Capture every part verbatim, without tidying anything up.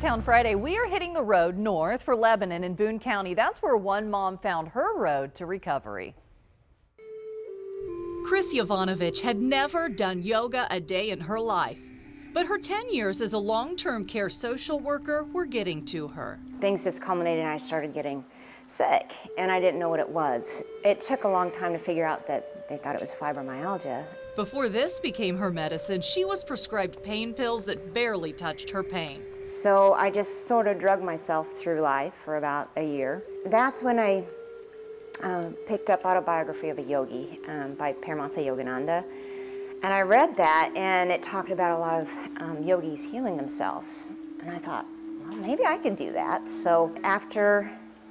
Town Friday, we are hitting the road north for Lebanon in Boone County. That's where one mom found her road to recovery. Chris Yovanovich had never done yoga a day in her life, but her ten years as a long-term care social worker were getting to her. Things just culminated and I started getting sick, and I didn't know what it was. It took a long time to figure out that they thought it was fibromyalgia. Before this became her medicine, she was prescribed pain pills that barely touched her pain. So I just sort of drugged myself through life for about a year. That's when I um, picked up Autobiography of a Yogi um, by Paramahansa Yogananda. And I read that, and it talked about a lot of um, yogis healing themselves. And I thought, well, maybe I could do that. So after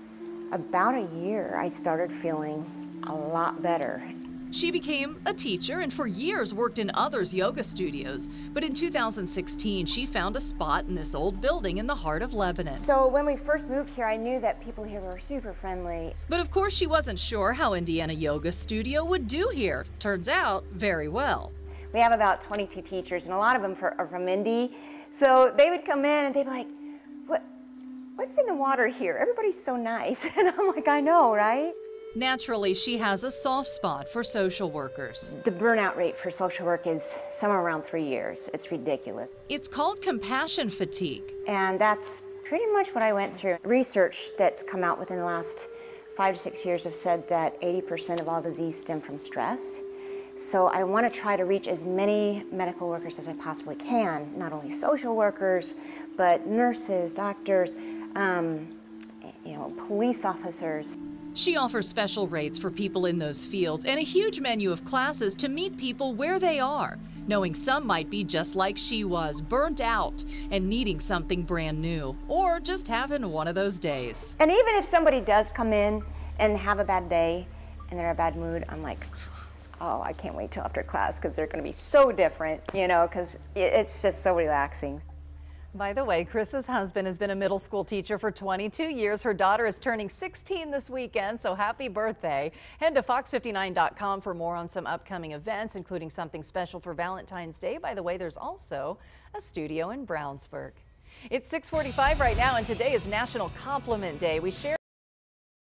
about a year, I started feeling a lot better. She became a teacher and for years worked in others' yoga studios. But in two thousand sixteen, she found a spot in this old building in the heart of Lebanon. So when we first moved here, I knew that people here were super friendly. But of course, she wasn't sure how Indiana Yoga Studio would do here. Turns out, very well. We have about twenty-two teachers, and a lot of them for, are from Indy. So they would come in and they'd be like, what, what's in the water here? Everybody's so nice. And I'm like, I know, right? Naturally, she has a soft spot for social workers. The burnout rate for social work is somewhere around three years. It's ridiculous. It's called compassion fatigue. And that's pretty much what I went through. Research that's come out within the last five to six years have said that eighty percent of all disease stem from stress. So I want to try to reach as many medical workers as I possibly can, not only social workers, but nurses, doctors, um, you know, police officers. She offers special rates for people in those fields and a huge menu of classes to meet people where they are, knowing some might be just like she was, burnt out and needing something brand new, or just having one of those days. And even if somebody does come in and have a bad day and they're in a bad mood, I'm like, oh, I can't wait till after class because they're going to be so different, you know, because it's just so relaxing. By the way, Chris's husband has been a middle school teacher for twenty-two years. Her daughter is turning sixteen this weekend, so happy birthday. Head to fox fifty-nine dot com for more on some upcoming events, including something special for Valentine's Day. By the way, there's also a studio in Brownsburg. It's six forty-five right now, and today is National Compliment Day. We share